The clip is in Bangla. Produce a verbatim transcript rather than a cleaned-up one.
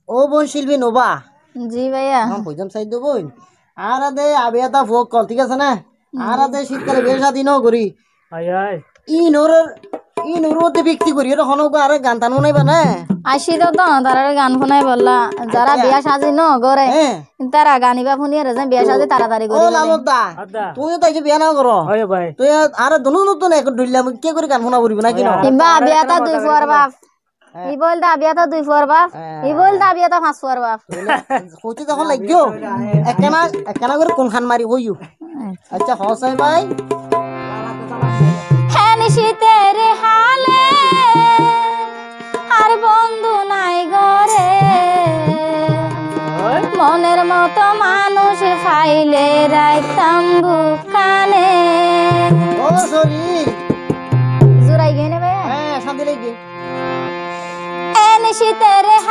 ও বোন শিল্পী নোবা জি ভাইয়া हम পয়জাম সাইদ বোন আর আদে আবিয়াতা ফোক কল ঠিক আছে না আর আদে শীতকালে বিয়ে শাদী ন করি আয় আয় ই নোর ই নোরতে বিক্রি করি এটা হনক আরে গান টানো নাইবা না আসি তো তো তারা গান শুনাই বললা যারা বিয়া সাজি ন করে হ্যাঁ তারা গানিবা শুনিয়ে রে বিয়া সাজি তাড়াতাড়ি ও করে লালদা আদা তুই তো যে বিয়া না করো হয় ভাই তুই আর দুনু নতুন এক ডুইলাম কে করে গান শোনা করিব না কি না কিংবা বিয়াটা দুই ফুয়ার বাপ ই বলতা বিয়াটা দুই ফুয়ার বাপ ই বলতা বিয়াটা পাঁচ ফুয়ার বাপ কইতে তখন লাগিও একখানা একখানা করে কোন খান মারি হইও আচ্ছা হসাই ভাই হ্যাঁ শীতের হালে আর বন্ধু নাই ঘরে মনের মতো মানুষ ফাইলে রাখতাম বুকানে ও সরি জোরাই গেনে ভাই হ্যাঁ শান্তি লাগবে এন শীতের